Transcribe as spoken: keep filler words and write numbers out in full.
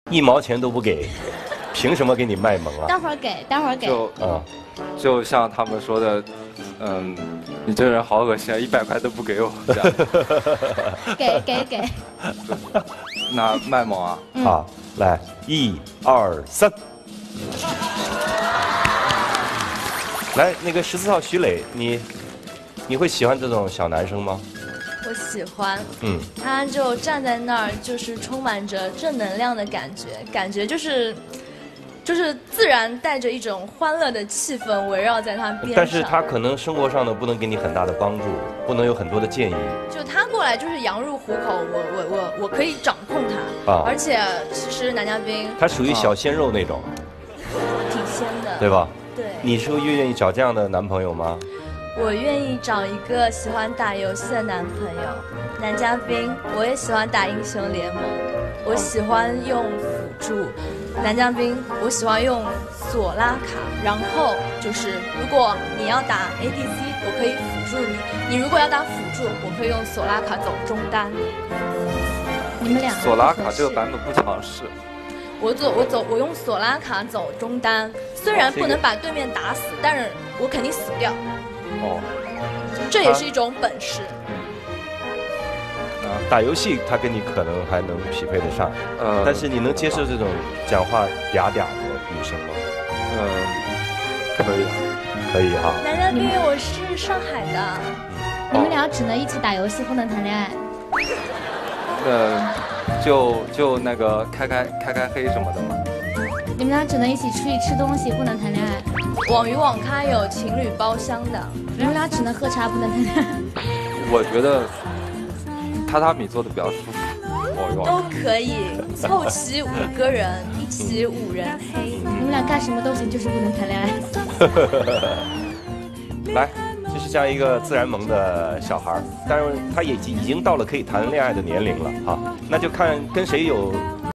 一毛钱都不给，凭什么给你卖萌啊？ 待会儿给，待会儿给。 就嗯， 就像他们说的，嗯，你这人好恶心啊，一百块都不给我，这样。 给给给。 那卖萌啊？ 嗯、 好，来，一二三。来，那个十四号徐磊，你你会喜欢这种小男生吗？ 我喜欢， 嗯， 他就站在那儿，就是充满着正能量的感觉，感觉就是，就是自然带着一种欢乐的气氛围绕在他边上。 但是他可能生活上呢不能给你很大的帮助，不能有很多的建议。 就他过来就是羊入虎口，我我我我可以掌控他，啊、而且其实男嘉宾他属于小鲜肉那种， 挺鲜的， 对吧？ 对。 你是会愿意找这样的男朋友吗？ 我愿意找一个喜欢打游戏的男朋友，男嘉宾。我也喜欢打英雄联盟，我喜欢用辅助。男嘉宾，我喜欢用索拉卡。然后就是，如果你要打 A D C， 我可以辅助你；你如果要打辅助，我可以用索拉卡走中单。 你们俩索拉卡这个版本不强势。 我走，我走，我用索拉卡走中单，虽然不能把对面打死，但是我肯定死不掉。 哦， 这也是一种本事。 啊，打游戏他跟你可能还能匹配得上，呃，但是你能接受这种讲话嗲嗲的女生吗？ 嗯、呃，可以， 可以哈。 男嘉宾，我是上海的。 你们俩只能一起打游戏，不能谈恋爱。 呃，就就那个开开开开黑什么的嘛。 你们俩只能一起出去吃东西，不能谈恋爱。 网鱼网咖有情侣包厢的， 你们俩只能喝茶，不能谈恋爱。 我觉得榻榻米做的比较舒服， 都可以凑齐五个人一起五人黑。 你们俩干什么都行，就是不能谈恋爱。 来，就是这样一个自然萌的小孩，但是他也已经到了可以谈恋爱的年龄了哈，那就看跟谁有